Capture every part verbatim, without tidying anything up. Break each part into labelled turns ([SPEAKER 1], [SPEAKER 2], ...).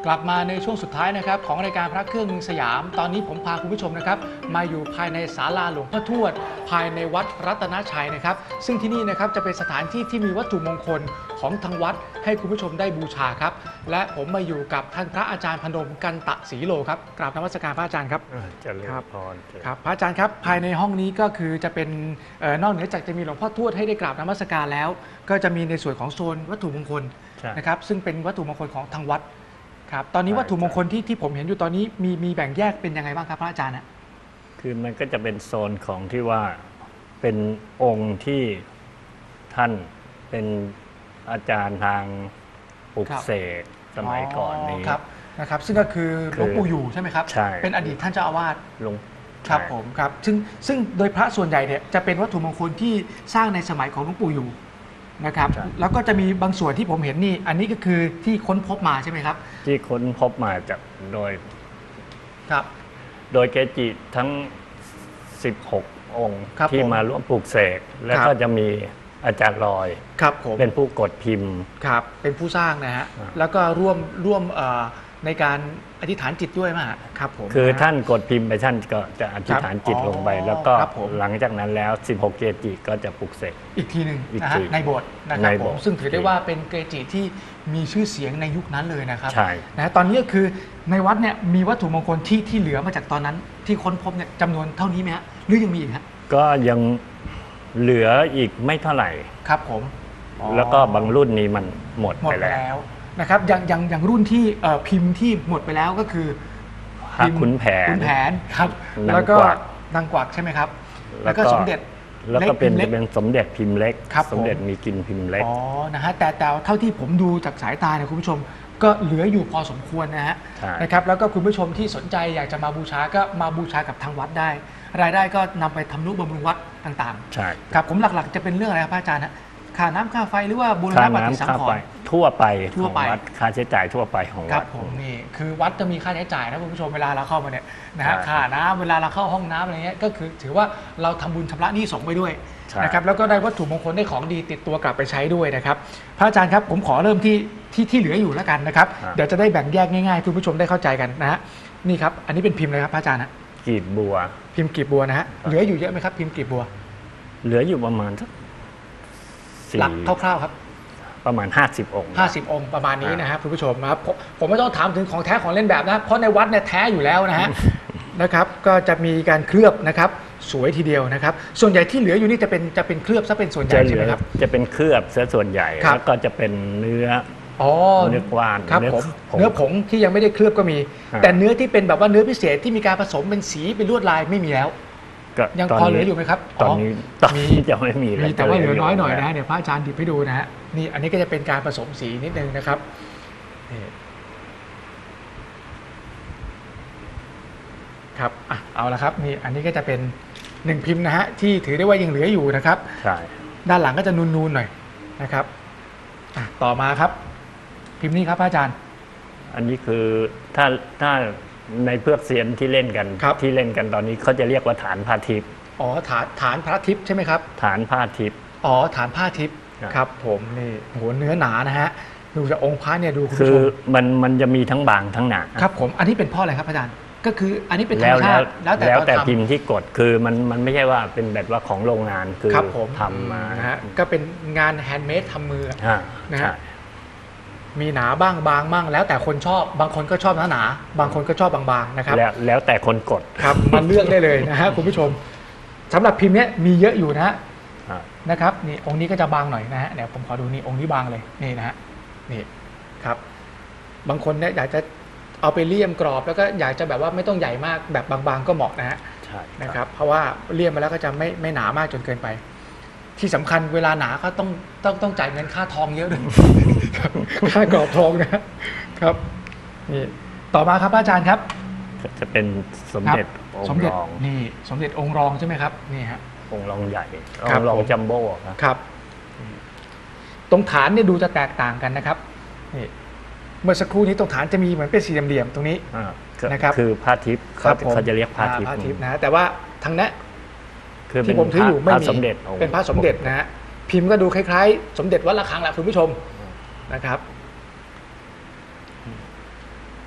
[SPEAKER 1] กลับมาในช่วงสุดท้ายนะครับของรายการพระเครื่องเมืองสยามตอนนี้ผมพาคุณผู้ชมนะครับมาอยู่ภายในศาลาหลวงพ่อทวดภายในวัดรัตนชัยนะครับซึ่งที่นี่นะครับจะเป็นสถานที่ที่มีวัตถุมงคลของทางวัดให้คุณผู้ชมได้บูชาครับและผมมาอยู่กับท่านพระอาจารย์พนมกันตะศรีโลครับกราบนมัสการพระอาจารย์ครับ
[SPEAKER 2] เจริญพร
[SPEAKER 1] ครับพระอาจารย์ครับภายในห้องนี้ก็คือจะเป็นนอกเหนือจากจะมีหลวงพ่อทวดให้ได้กราบนมัสการแล้วก็จะมีในส่วนของโซนวัตถุมงคลนะครับซึ่งเป็นวัตถุมงคลของทางวัดครับตอนนี้วัตถุมงคลที่ที่ผมเห็นอยู่ตอนนี้มีมีแบ่งแยกเป็นยังไงบ้างครับพระอาจารย์นะ
[SPEAKER 2] คือมันก็จะเป็นโซนของที่ว่าเป็นองค์ที่ท่านเป็นอาจารย์ทางปลุกเสกสมัยก่อนนี้
[SPEAKER 1] ครับนะครับซึ่งก็คือหลวงปู่อยู่ใช่ไหมครับ
[SPEAKER 2] ใช่
[SPEAKER 1] เป็นอดีตท่านเจ้าอาวาส
[SPEAKER 2] หลวง
[SPEAKER 1] ครับผมครับซึ่งซึ่งโดยพระส่วนใหญ่เนี่ยจะเป็นวัตถุมงคลที่สร้างในสมัยของหลวงปู่อยู่นะครับแล้วก็จะมีบางส่วนที่ผมเห็นนี่อันนี้ก็คือที่ค้นพบมาใช่ไหมครับ
[SPEAKER 2] ที่ค้นพบมาจากโดย
[SPEAKER 1] ครับ
[SPEAKER 2] โดยเกจิทั้งสิบหกองค์ที่มาร่วมปลูกเสกแล้วก็จะมีอาจารย์ลอย
[SPEAKER 1] ครับผม
[SPEAKER 2] เป็นผู้กดพิมพ์
[SPEAKER 1] ครับเป็นผู้สร้างนะฮะแล้วก็ร่วมร่วมในการอธิษฐานจิตด้วยมั้ยครับผม
[SPEAKER 2] คือท่านกดพิมพ์ไปท่านก็จะอธิษฐานจิตลงไปแล้วก็หลังจากนั้นแล้วสิบหกเกจิก็จะปลุกเสก
[SPEAKER 1] อีกทีหนึ่งนะฮะในโบสถ์นะครับผมซึ่งถือได้ว่าเป็นเกจิที่มีชื่อเสียงในยุคนั้นเลยนะครับ
[SPEAKER 2] ใช่
[SPEAKER 1] นะตอนนี้ก็คือในวัดเนี่ยมีวัตถุมงคลที่ที่เหลือมาจากตอนนั้นที่ค้นพบเนี่ยจำนวนเท่านี้ไหมฮะหรือยังมีอีกฮะ
[SPEAKER 2] ก็ยังเหลืออีกไม่เท่าไหร่
[SPEAKER 1] ครับผม
[SPEAKER 2] แล้วก็บางรุ่นนี้มันหมดไปแล้ว
[SPEAKER 1] นะครับอย่างอย่างอย่างรุ่นที่พิมพ์ที่หมดไปแล้วก็คือ
[SPEAKER 2] พิมพ์ขุนแผน
[SPEAKER 1] ขุนแผนครับแล้วก็นางกวักใช่ไหมครับแล้วก็สมเด็จ
[SPEAKER 2] แล้วก็เป็นจะเป็นสมเด็จพิมพ์เล็กสมเด็จมีกินพิมพ์เล็ก
[SPEAKER 1] อ๋อนะฮะแต่แต่เท่าที่ผมดูจากสายตาเนี่ยคุณผู้ชมก็เหลืออยู่พอสมควรนะฮะนะครับแล้วก็คุณผู้ชมที่สนใจอยากจะมาบูชาก็มาบูชากับทางวัดได้รายได้ก็นำไปทำนุบำรุงวัดต่าง
[SPEAKER 2] ๆใช่
[SPEAKER 1] ครับผมหลักๆจะเป็นเรื่องอะไรครับอาจารย์ฮะค่าน้ำค่าไฟหรือว่าบูรณะปฏิสังขรณ์
[SPEAKER 2] ทั่วไปของวัดค่าใช้จ่ายทั่วไปของวัด
[SPEAKER 1] ครับผมนี่คือวัดจะมีค่าใช้จ่ายนะคุณผู้ชมเวลาเราเข้ามาเนี่ยนะฮะค่าน้ำเวลาเราเข้าห้องน้ำอะไรเงี้ยก็คือถือว่าเราทำบุญชำระหนี้สงฆ์ไปด้วยนะครับแล้วก็ได้วัตถุมงคลได้ของดีติดตัวกลับไปใช้ด้วยนะครับพระอาจารย์ครับผมขอเริ่มที่ที่ที่เหลืออยู่แล้วกันนะครับเดี๋ยวจะได้แบ่งแยกง่ายๆคุณผู้ชมได้เข้าใจกันนะฮะนี่ครับอันนี้เป็นพิมพ์เลยครับพระอาจารย์นะ
[SPEAKER 2] กีบบัว
[SPEAKER 1] พิมพ์กีบบัวนะฮะเหลืออยู่เยอะไหมครับพิมพ์กีบบัว
[SPEAKER 2] เหลืออยู่ประมาณสัก
[SPEAKER 1] หลักคร่าวๆครับ
[SPEAKER 2] ประมาณห้าสิบองค์
[SPEAKER 1] ห้าสิบองค์ประมาณนี้นะครับคุณผู้ชมครับผมไม่ต้องถามถึงของแท้ของเล่นแบบนะเพราะในวัดเนี่ยแท้อยู่แล้วนะฮะนะครับก็จะมีการเคลือบนะครับสวยทีเดียวนะครับส่วนใหญ่ที่เหลืออยู่นี่จะเป็นจะเป็นเคลือบซะเป็นส่วนใหญ่ใช่ไหมครับ
[SPEAKER 2] จะเป็นเคลือบซะส่วนใหญ่แล้วก็จะเป็นเนื้อ
[SPEAKER 1] อ๋อ
[SPEAKER 2] เนื้อกวาน
[SPEAKER 1] ครับผมเนื้อผงที่ยังไม่ได้เคลือบก็มีแต่เนื้อที่เป็นแบบว่าเนื้อพิเศษที่มีการผสมเป็นสีเป็นลวดลายไม่มีแล้วยังพอเหลืออยู่ไหมครับ
[SPEAKER 2] ตอนนี้ตอนนี้จะไม่มี
[SPEAKER 1] แล้วแต่ว่าเหลือน้อยหน่อยนะเดี๋ยวพระอาจารย์ดิบให้ดูนะฮะนี่อันนี้ก็จะเป็นการผสมสีนิดนึงนะครับครับเอาละครับนี่อันนี้ก็จะเป็นหนึ่งพิมพ์นะฮะที่ถือได้ว่ายังเหลืออยู่นะครับ
[SPEAKER 2] ใช่
[SPEAKER 1] ด้านหลังก็จะนูนๆหน่อยนะครับต่อมาครับพิมพ์นี้ครับพระอาจารย์
[SPEAKER 2] อันนี้คือถ้าถ้าในเพื่อเซียนที่เล่นกันที่เล่นกันตอนนี้เขาจะเรียกว่าฐานผ้าทิพย์
[SPEAKER 1] อ๋อฐานฐานพระทิพย์ใช่ไหมครับ
[SPEAKER 2] ฐานผ้าทิพย์
[SPEAKER 1] อ๋อฐานผ้าทิพย์ครับผมนี่โหเนื้อหนานะฮะดูจากองค์พระเนี่ยดูคุณ
[SPEAKER 2] ผู้ชมคือมันมันจะมีทั้งบางทั้งหนา
[SPEAKER 1] ครับผมอันนี้เป็นพ่ออะไรครับอาจารย์ก็คืออันนี้เป็นธรรมชาติ
[SPEAKER 2] แล้วแต่แล้วแต่พิมพ์ที่กดคือมันมันไม่ใช่ว่าเป็นแบบว่าของโรงงานคือทำมา
[SPEAKER 1] นะฮะก็เป็นงานแฮนด์เมดทำมือนะฮะมีหนาบ้างบางบ้างแล้วแต่คนชอบบางคนก็ชอบหนาหนาบางคนก็ชอบบางๆนะครับ
[SPEAKER 2] แล้วแล้วแต่คนกด
[SPEAKER 1] ครับมันเลือกได้เลยนะฮะคุณผู้ชมสำหรับพิมพ์นี้มีเยอะอยู่นะนะครับนี่องค์นี้ก็จะบางหน่อยนะฮะเดี๋ยวผมขอดูนี่องค์นี้บางเลยนี่นะฮะนี่ครับบางคนเนี่ยอยากจะเอาไปเลี่ยมกรอบแล้วก็อยากจะแบบว่าไม่ต้องใหญ่มากแบบบางๆก็เหมาะนะฮะนะครับเพราะว่าเลี่ยมมาแล้วก็จะไม่ไม่หนามากจนเกินไปที่สำคัญเวลาหนาก็ต้องต้องต้องจ่ายเงินค่าทองเยอะด้วยค่ากรอบทองนะครับนี่ต่อมาครับอาจารย์ครับ
[SPEAKER 2] จะเป็นสมเด็จองค์รอง
[SPEAKER 1] นี่สมเด็จองค์รองใช่ไหมครับนี่ฮะ
[SPEAKER 2] องค์รองใหญ่องค์รองจัมโบ้
[SPEAKER 1] ครับตรงฐานเนี่ยดูจะแตกต่างกันนะครับนี่เมื่อสักครู่นี้ตรงฐานจะมีเหมือนเป็นสี่เหลี่ยมตรงนี้นะครับ
[SPEAKER 2] คือผ้าทิพย์เขาจะเรียกผ้าทิพย์
[SPEAKER 1] นะแต่ว่าทางนี้ที่ผมถืออยู่ไม่มีเป็นพระสมเด็จนะฮะพิมพ์ก็ดูคล้ายๆสมเด็จวัดระฆังแหละคุณผู้ชมนะครับ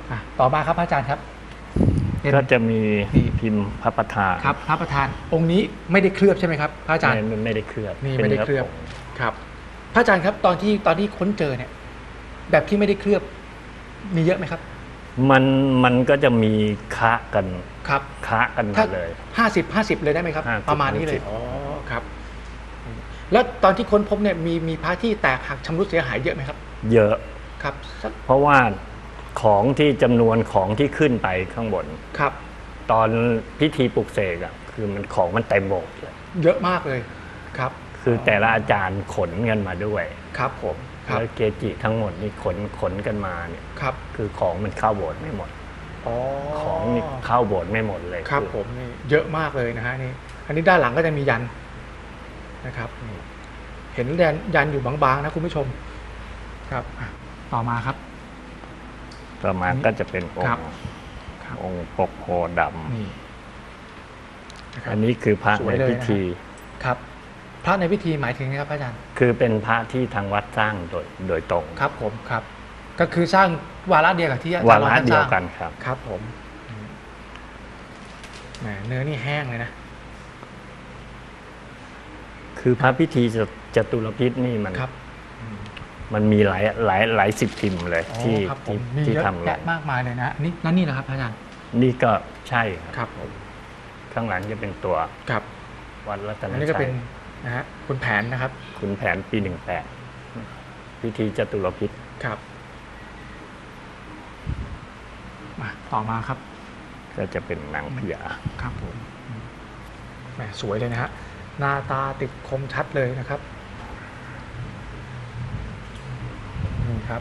[SPEAKER 1] อ่ะต่อมาครับพระอาจารย์ครับเป็น
[SPEAKER 2] ก็จะมี
[SPEAKER 1] นี่
[SPEAKER 2] พิมพ์พระประธาน
[SPEAKER 1] ครับพระประธานองค์นี้ไม่ได้เคลือบใช่ไหมครับพระอาจารย์
[SPEAKER 2] ไม่ไม่ได้เคลือบ
[SPEAKER 1] นี่
[SPEAKER 2] ป็
[SPEAKER 1] ไม่ได้
[SPEAKER 2] นื้
[SPEAKER 1] เคลือบ
[SPEAKER 2] ผง
[SPEAKER 1] ครับพระอาจารย์ครับตอนที่ตอนที่ค้นเจอเนี่ย แบบที่ไม่ได้เคลือบมีเยอะไหมครับ
[SPEAKER 2] มันมันก็จะมีคะกัน
[SPEAKER 1] ครับ
[SPEAKER 2] คะกัน
[SPEAKER 1] ถ้า
[SPEAKER 2] มาเลย
[SPEAKER 1] ห้าสิบห้าสิบเลยได้ไหมครับ
[SPEAKER 2] ห้าสิบ
[SPEAKER 1] ประมาณนี้เลย
[SPEAKER 2] ห้าสิบ
[SPEAKER 1] อ๋อครับ แล้วตอนที่ค้นพบเนี่ยมีมีพระที่แตกหักชำรุดเสียหายเยอะไหมครับ
[SPEAKER 2] เยอะ
[SPEAKER 1] ครับสัก
[SPEAKER 2] เพราะว่าของที่จำนวนของที่ขึ้นไปข้างบน
[SPEAKER 1] ครับ
[SPEAKER 2] ตอนพิธีปลุกเสกอ่ะคือมันของมันเต็มโบสถ์เลย
[SPEAKER 1] เยอะมากเลยครับ
[SPEAKER 2] คือแต่ละอาจารย์ขนกันมาด้วย
[SPEAKER 1] ครับผมครับ
[SPEAKER 2] แล้วเกจิทั้งหมดนี่ขนขนกันมาเนี่ย
[SPEAKER 1] ครับ
[SPEAKER 2] คือของมันเข้าโบสถ์ไม่หมด
[SPEAKER 1] อ๋อ
[SPEAKER 2] ของนี่เข้าโบสถ์ไม่หมดเลย
[SPEAKER 1] ครับผมนี่เยอะมากเลยนะฮะนี่อันนี้ด้านหลังก็จะมียันนะครับนี่เห็นยันยันอยู่บางๆนะคุณผู้ชม ครับอ่ะต่อมาครับ
[SPEAKER 2] ต่อมาก็จะเป็นอง
[SPEAKER 1] ครับ
[SPEAKER 2] ค์
[SPEAKER 1] ครับ
[SPEAKER 2] องค์ปกโพด
[SPEAKER 1] นี่นะค
[SPEAKER 2] ำ
[SPEAKER 1] รับ
[SPEAKER 2] อันนี้คือพระ
[SPEAKER 1] สว
[SPEAKER 2] ใน
[SPEAKER 1] ยเลยนะ
[SPEAKER 2] พิธี
[SPEAKER 1] ครับ พระในพิธีหมายถึงไงครับพระอาจารย์
[SPEAKER 2] คือเป็นพระที่ทางวัดสร้างโดยโดยตรง
[SPEAKER 1] ครับผมครับ ก็คือสร้างวาระเดียวกับที่อาจารย์
[SPEAKER 2] วาระ
[SPEAKER 1] ท่าน
[SPEAKER 2] เดี
[SPEAKER 1] ส
[SPEAKER 2] ยว
[SPEAKER 1] ร้าง
[SPEAKER 2] กันครับ
[SPEAKER 1] ครับผมอืมแหมเนื้อนี่แห้งเลยนะ
[SPEAKER 2] คือพระพิธีจจตุรพิษนี่มัน
[SPEAKER 1] ครับ
[SPEAKER 2] มันมีหลายหลายหลายสิบพิมพ์เลย
[SPEAKER 1] อ๋อ
[SPEAKER 2] ที่
[SPEAKER 1] ครับผ
[SPEAKER 2] ที่
[SPEAKER 1] มมี
[SPEAKER 2] ที่
[SPEAKER 1] เยอะ
[SPEAKER 2] ทำล
[SPEAKER 1] แยะ
[SPEAKER 2] ง
[SPEAKER 1] มากมายเลยนะอันนี้แล้วนี่นะครับพระอาจารย์
[SPEAKER 2] นี่ก็ใช่
[SPEAKER 1] ค
[SPEAKER 2] ครับ
[SPEAKER 1] รับผม
[SPEAKER 2] ข้างหลังจะเป็นตัว
[SPEAKER 1] ครับ
[SPEAKER 2] วัดรัตน
[SPEAKER 1] อันนี้ก็
[SPEAKER 2] ชั
[SPEAKER 1] เป็
[SPEAKER 2] ย
[SPEAKER 1] นนะฮะคุณแผนนะครับ
[SPEAKER 2] ขุนแผนปีหนึ่งแปดพิธีจตุรพิษ
[SPEAKER 1] ครับมาต่อมาครับ
[SPEAKER 2] ก็จะเป็นนางพญา
[SPEAKER 1] ครับผมแหมสวยเลยนะฮะหน้าตาติดคมชัดเลยนะครับนี่ครับ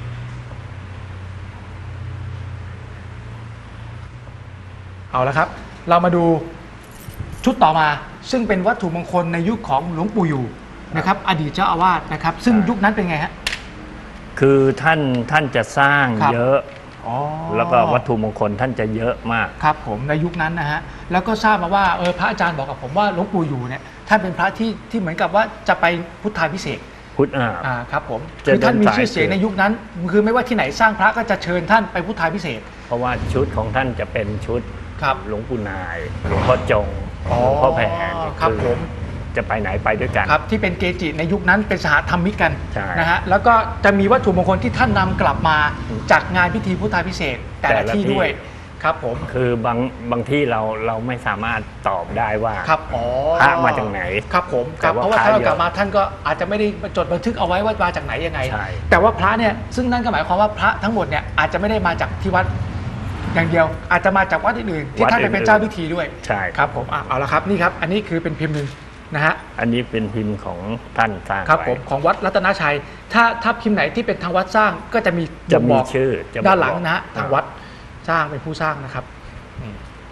[SPEAKER 1] เอาละครับ เรามาดูชุดต่อมา ซึ่งเป็นวัตถุมงคลในยุคของหลวงปู่อยู่นะครับ อดีตเจ้าอาวาสนะครับ ซึ่งยุคนั้นเป็นไงฮะ
[SPEAKER 2] คือท่านท่านจะสร้าง
[SPEAKER 1] ครับ
[SPEAKER 2] เยอะ
[SPEAKER 1] อ๋อ
[SPEAKER 2] แล้วก็วัตถุมงคลท่านจะเยอะมาก
[SPEAKER 1] ครับผมในยุคนั้นนะฮะแล้วก็ทราบมาว่าเออพระอาจารย์บอกกับผมว่าหลวงปู่อยู่เนี่ยท่านเป็นพระที่ที่เหมือนกับว่าจะไปพุทธาพิเศษก
[SPEAKER 2] พุทธอ่า
[SPEAKER 1] อ่าครับผม
[SPEAKER 2] จะ
[SPEAKER 1] คือท่านมี
[SPEAKER 2] เดินสาย
[SPEAKER 1] ชื่อเสียง
[SPEAKER 2] คือ
[SPEAKER 1] ในยุคนั้น คือไม่ว่าที่ไหนสร้างพระก็จะเชิญท่านไปพุทธาพิเศษก
[SPEAKER 2] เพราะว่าชุดของท่านจะเป็นชุด
[SPEAKER 1] ครับ
[SPEAKER 2] หลวงปู่นายหลวงพ่อจงหลวงพ่อแผน
[SPEAKER 1] ครับผม
[SPEAKER 2] จะไปไหนไปด้วยกัน
[SPEAKER 1] ครับที่เป็นเกจิในยุคนั้นเป็นสหธรรมิกกัน
[SPEAKER 2] ใช่
[SPEAKER 1] นะฮะแล้วก็จะมีวัตถุมงคลที่ท่านนำกลับมาจากงานพิธีพุทธาพิเศษกแต่ละที่ด้วยครับผม
[SPEAKER 2] คือบางบางที่เราเราไม่สามารถตอบได้ว่า
[SPEAKER 1] ครับอ๋อ
[SPEAKER 2] พระมาจากไหน
[SPEAKER 1] ครับผมครับ
[SPEAKER 2] แต่ว่า
[SPEAKER 1] เพราะว่า
[SPEAKER 2] พระ
[SPEAKER 1] ถ้าเรา
[SPEAKER 2] เยอะ
[SPEAKER 1] กลับมาท่านก็อาจจะไม่ได้จดบันทึกเอาไว้ว่ามาจากไหนยังไง
[SPEAKER 2] ใช่
[SPEAKER 1] แต่ว่าพระเนี่ยซึ่งนั่นก็หมายความว่าพระทั้งหมดเนี่ยอาจจะไม่ได้มาจากที่วัดอย่างเดียว อาจจะมาจากวัดอื่นๆที่ท่านไปเป็นเจ้าพิธีด้วย
[SPEAKER 2] ใช่
[SPEAKER 1] ครับผมอ่ะเอาละครับนี่ครับอันนี้คือเป็นพิมพ์หนึ่งนะฮะ
[SPEAKER 2] อันนี้เป็นพิมพ์ของท่านสร้าง
[SPEAKER 1] ครับ
[SPEAKER 2] ไว้
[SPEAKER 1] ผมของวัดรัตนชัย ถ้าถ้าพิมพ์ไหนที่เป็นทางวัดสร้างก็จะมี
[SPEAKER 2] จะมี
[SPEAKER 1] บอก
[SPEAKER 2] ชื่อจะ
[SPEAKER 1] ด้านหลัง
[SPEAKER 2] บอก
[SPEAKER 1] นะฮะทางวัดสร้างเป็นผู้สร้างนะครับนี่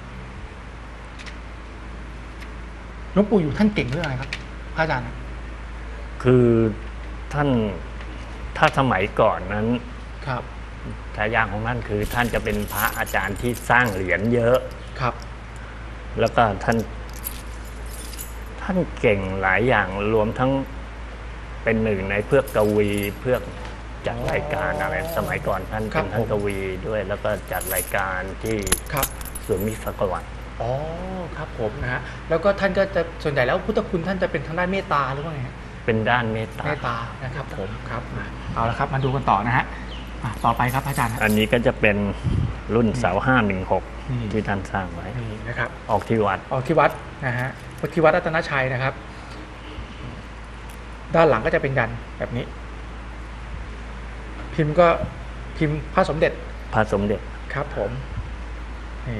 [SPEAKER 1] หลวงปู่อยู่ท่านเก่งเรื่องอะไรครับพระอาจารย์
[SPEAKER 2] คือท่านถ้าสมัยก่อนนั้น
[SPEAKER 1] ครับ
[SPEAKER 2] ฉายาของท่านคือท่านจะเป็นพระอาจารย์ที่สร้างเหรียญเยอะ
[SPEAKER 1] ครับ
[SPEAKER 2] แล้วก็ท่าน ท่านเก่งหลายอย่างรวมทั้งเป็นหนึ่งในเพื่อกวีเพื่อจัดรายการอะไร สมัยก่อนท่านเป็นท่านกวีด้วย แล้วก็จัดรายการที่
[SPEAKER 1] ครับ
[SPEAKER 2] สวนมิตรสกวัต
[SPEAKER 1] อ๋อครับผมนะฮะแล้วก็ท่านก็จะส่วนใหญ่แล้วพุทธคุณท่านจะเป็นทางด้านเมตตาหรือว่าไงฮะ
[SPEAKER 2] เป็นด้านเมตตา
[SPEAKER 1] เมตตานะครับผมครับอ่ะเอาละครับมาดูกันต่อนะฮะอ่ะต่อไปครับอาจารย์ฮะ
[SPEAKER 2] อันนี้ก็จะเป็นรุ่นเสาห้าหนึ่งหก
[SPEAKER 1] นี่
[SPEAKER 2] ที่ท่านสร้างไว้
[SPEAKER 1] นี่นะครับ
[SPEAKER 2] ออกที่วัด
[SPEAKER 1] ออกที่วัดนะฮะที่วัดรัตนชัยนะครับ ด้านหลังก็จะเป็นยันแบบนี้ พิมพ์ก็พิมพ์พระสมเด็จ
[SPEAKER 2] พระสมเด็จ
[SPEAKER 1] ครับผมนี่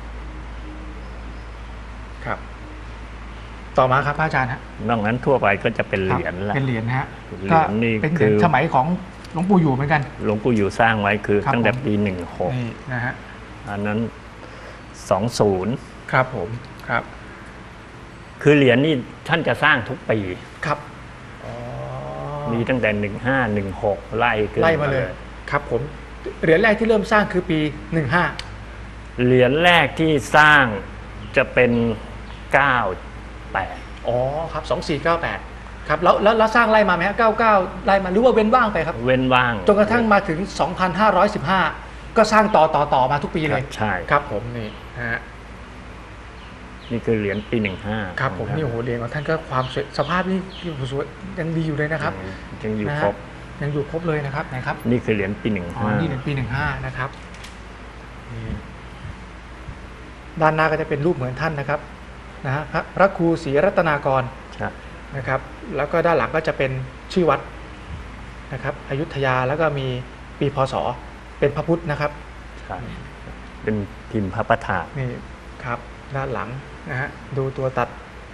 [SPEAKER 1] ครับ ต่อมาครับพระอาจารย์ฮะ
[SPEAKER 2] นอกนั้นทั่วไปก็จะเป็น
[SPEAKER 1] ค
[SPEAKER 2] เห
[SPEAKER 1] บ
[SPEAKER 2] รียญละ
[SPEAKER 1] เป็นเหรียญนะฮะ
[SPEAKER 2] เหรียญนี่
[SPEAKER 1] ก็เป็นเห
[SPEAKER 2] คื
[SPEAKER 1] รียญ
[SPEAKER 2] อ
[SPEAKER 1] สมัยของหลวงปู่อยู่เหมือนกัน
[SPEAKER 2] หลวงปู่อยู่สร้างไว้คือ
[SPEAKER 1] ครับ
[SPEAKER 2] ตั้งแต่
[SPEAKER 1] ผม
[SPEAKER 2] ปีหนึ่งหก
[SPEAKER 1] นี่นะฮะ
[SPEAKER 2] อันนั้นสองศูนย์
[SPEAKER 1] ครับผมครับ
[SPEAKER 2] คือเหรียญนี่ท่านจะสร้างทุกปี
[SPEAKER 1] ครับอ๋อ
[SPEAKER 2] มีตั้งแต่หนึ่งห้าหนึ่งหกไล่ขึ้น
[SPEAKER 1] ไล่มาเลย ครับผมเหรียญแรกที่เริ่มสร้างคือปีหนึ่งห้า
[SPEAKER 2] เหรียญแรกที่สร้างจะเป็นเก้าแปด
[SPEAKER 1] อ๋อครับสองสี่เก้าแปดครับแล้วแล้วแล้วสร้างไล่มาไหมฮะเก้าเก้าไล่มาหรือว่าเว้นว่างไปครับ
[SPEAKER 2] เว้นว่าง
[SPEAKER 1] จนกระทั่งมาถึงสองพันห้าร้อยสิบห้าก็สร้างต่อต่อต่อมาทุกปีเลย
[SPEAKER 2] ใช่
[SPEAKER 1] ครับผมนี่นะฮะ
[SPEAKER 2] นี่คือเหรียญปีหนึ่งห้า
[SPEAKER 1] ครับผมนี่โอ้โหเหรียญของท่านก็ความสวยสภาพนี่สวยยังดีอยู่เลยนะครับ
[SPEAKER 2] ยังอยู่
[SPEAKER 1] นะฮะ
[SPEAKER 2] ครบ
[SPEAKER 1] ยังอยู่ครบเลยนะครับไหนครับ
[SPEAKER 2] นี่คือเหรียญปีหนึ่ง
[SPEAKER 1] อ๋อ
[SPEAKER 2] ห้า
[SPEAKER 1] นี่เป็นปีหนึ่งห้านะครับนี่ด้านหน้าก็จะเป็นรูปเหมือนท่านนะครับนะฮะพระพระครูศรีรัตนากร
[SPEAKER 2] ใช่
[SPEAKER 1] นะครับ แล้วก็ด้านหลังก็จะเป็นชื่อวัดนะครับอยุธยาแล้วก็มีปีพศเป็นพระพุทธนะครับ
[SPEAKER 2] ใช่เป็นพิมพ์พระประธาน
[SPEAKER 1] นี่ครับด้านหลังนะฮะดูตัวตัด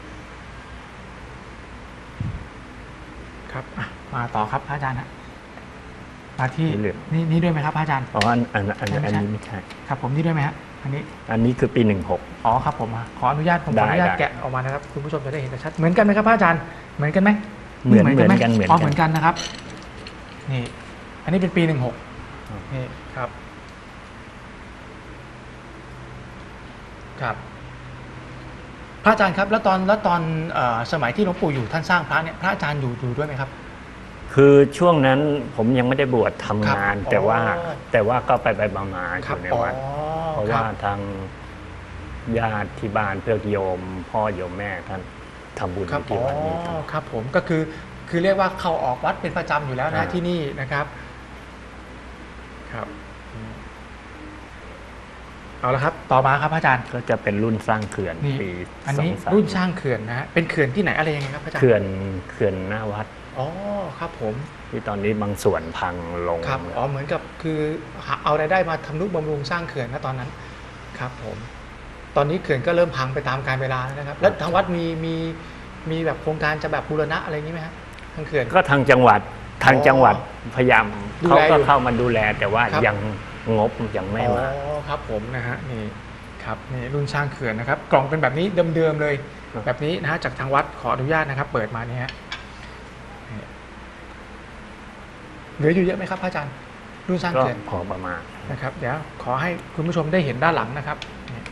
[SPEAKER 1] ครับอ่ะมาต่อครับพระอาจารย์ฮะมาที่นี่นี่ด้วยไหมครับพระอาจารย์
[SPEAKER 2] อ๋ออันอันอัน
[SPEAKER 1] ไม่ใช่
[SPEAKER 2] อันนี้ไม่ใช่
[SPEAKER 1] ครับผมนี่ด้วยไหมฮะอันนี้
[SPEAKER 2] อันนี้คือปีหนึ่งหก
[SPEAKER 1] อ๋อครับผมอ่ะขออนุญาตผมข
[SPEAKER 2] ได้
[SPEAKER 1] ออนุญาต
[SPEAKER 2] ได้
[SPEAKER 1] แกะออกมานะครับคุณผู้ชมจะได้เห็นชัดเหมือนกันไหมครับพระอาจารย์เหมือนกันไหม
[SPEAKER 2] เหมือน
[SPEAKER 1] ไห
[SPEAKER 2] เหมือน
[SPEAKER 1] ไห
[SPEAKER 2] กันเหมือน
[SPEAKER 1] อ๋อ
[SPEAKER 2] กัน
[SPEAKER 1] เหมือนกันนะครับนี่อันนี้เป็นปีหนึ่งหก
[SPEAKER 2] อืม
[SPEAKER 1] นี่ครับครับ พระอาจารย์ครับ แล้วตอนแล้วตอนเอ่อสมัยที่หลวงปู่อยู่ท่านสร้างพระเนี่ยพระอาจารย์อยู่อยู่ด้วยไหมครับ
[SPEAKER 2] คือช่วงนั้นผมยังไม่ได้บวชทำงาน
[SPEAKER 1] ครับ
[SPEAKER 2] แต่ว่า
[SPEAKER 1] อ๋อ
[SPEAKER 2] แต่ว่าก็ไปไปมามาอ
[SPEAKER 1] ครับ
[SPEAKER 2] ยู่ใน
[SPEAKER 1] อ๋อ
[SPEAKER 2] วัดเพราะ
[SPEAKER 1] ค
[SPEAKER 2] ว่า
[SPEAKER 1] บ
[SPEAKER 2] ทางญาติที่บ้านเพื่อนโยม พ่อโยมแม่ท่านทำบุญ
[SPEAKER 1] ครับ
[SPEAKER 2] ที่
[SPEAKER 1] อ๋อ
[SPEAKER 2] วัดนี้ครับ
[SPEAKER 1] ครับผมก็คือคือเรียกว่าเข้าออกวัดเป็นประจำอยู่แล้วนะ
[SPEAKER 2] อ่า
[SPEAKER 1] ที่นี่นะครับ ครับเอาละครับ ต่อมาครับพระอาจารย์
[SPEAKER 2] ก็จะเป็นรุ่นสร้างเขื่อน
[SPEAKER 1] นี่
[SPEAKER 2] ปี
[SPEAKER 1] อัน
[SPEAKER 2] สอ
[SPEAKER 1] นี้
[SPEAKER 2] งสาม
[SPEAKER 1] รุ่นสร้างเขื่อนนะฮะเป็นเขื่อนที่ไหนอะไรยังไงครับพระอาจารย์
[SPEAKER 2] เขื่อนเขื่อนหน้าวัด
[SPEAKER 1] อ๋อครับผม
[SPEAKER 2] ที่ตอนนี้บางส่วนพังลง
[SPEAKER 1] ครับอ๋อเหมือนกับคือหาเอารายได้มาทำนุบำรุงสร้างเขื่อนนะตอนนั้นครับผม ตอนนี้เขื่อนก็เริ่มพังไปตามกาลเวลาแล้วนะครับ แล้วทางวัดมีมีมีแบบโครงการจะแบบบูรณะอะไรอย่างนี้ไหมครับทางเขื่อน
[SPEAKER 2] ก็ทางจังหวัดทางจังหวัดพยายาม
[SPEAKER 1] ดู
[SPEAKER 2] เขา
[SPEAKER 1] แลอยู่
[SPEAKER 2] ก็เข้ามาดูแล แต่ว่า
[SPEAKER 1] ครับ
[SPEAKER 2] ยังงบยังไม่มา
[SPEAKER 1] อ๋อครับผมนะฮะนี่ครับนี่รุ่นสร้างเขื่อนนะครับ กล่องเป็นแบบนี้เดิมๆเลย
[SPEAKER 2] ครับ
[SPEAKER 1] แบบนี้นะฮะจากทางวัดขออนุญาตนะครับ เปิดมาเนี่ยฮะนี่เหลืออยู่เยอะไหมครับพระอาจารย์รุ่นสร้าง
[SPEAKER 2] ก็
[SPEAKER 1] เขื่อน
[SPEAKER 2] พอประมาณ
[SPEAKER 1] นะครับเดี๋ยวขอให้คุณผู้ชมได้เห็นด้านหลังนะครับนี่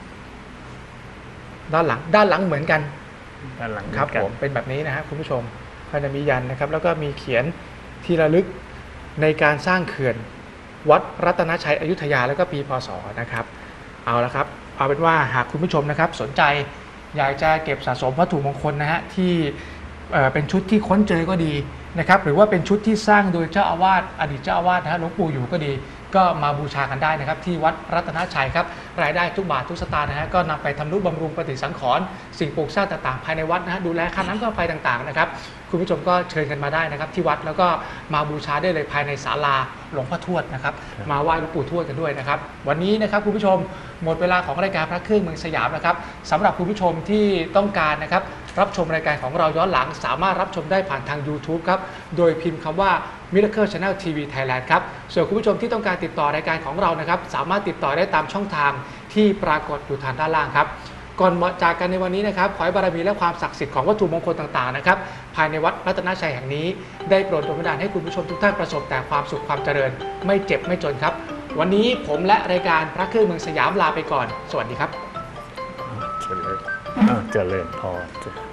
[SPEAKER 1] ด้านหลังด้านหลังเหมือนกัน
[SPEAKER 2] ด้านหลัง
[SPEAKER 1] ครับ
[SPEAKER 2] กัน
[SPEAKER 1] ผมเป็นแบบนี้นะฮะคุณผู้ชมก็จะมียันนะครับ แล้วก็มีเขียนที่ระลึกในการสร้างเขื่อนวัดรัตนชัยอยุธยาแล้วก็ปีพศนะครับเอาละครับเอาเป็นว่าหากคุณผู้ชมนะครับสนใจอยากจะเก็บสะสมวัตถุมงคลนะฮะที่เอ่อเป็นชุดที่ค้นเจอก็ดีนะครับหรือว่าเป็นชุดที่สร้างโดยเจ้าอาวาสอดีตเจ้าอาวาสนะฮะหลวงปู่อยู่ก็ดี ก็มาบูชากันได้นะครับที่วัดรัตนชัยครับรายได้ทุกบาททุกสตางค์นะฮะก็นำไปทำนุบำรุงปฏิสังขรณ์สิ่งปลูกสร้างต่างๆภายในวัดนะฮะดูแลค่าน้ำค่าไฟต่างๆนะครับคุณผู้ชมก็เชิญกันมาได้นะครับที่วัดแล้วก็มาบูชาได้เลยภายในศาลาหลวงพ่อทวดนะครับมาไหว้หลวงปู่ทวดกันด้วยนะครับวันนี้นะครับคุณผู้ชมหมดเวลาของรายการพระเครื่องเมืองสยามนะครับสำหรับคุณผู้ชมที่ต้องการนะครับรับชมรายการของเราย้อนหลังสามารถรับชมได้ผ่านทาง YouTube ครับโดยพิมพ์คำว่า Miracle Channel ที วี Thailand ครับส่วนคุณผู้ชมที่ต้องการติดต่อรายการของเรานะครับสามารถติดต่อได้ตามช่องทางที่ปรากฏอยู่ทางด้านล่างครับก่อนจากกันในวันนี้นะครับขอให้บารมีและความศักดิ์สิทธิ์ของวัตถุมงคลต่างๆนะครับภายในวัดรัตนชัยแห่งนี้ได้โปรดดลบันดาลให้คุณผู้ชมทุกท่านประสบแต่ความสุขความเจริญไม่เจ็บไม่จนครับวันนี้ผมและรายการพระเครื่องเมืองสยามลาไปก่อนสวัสดีครับ
[SPEAKER 2] เจริญอ่าเจริญพร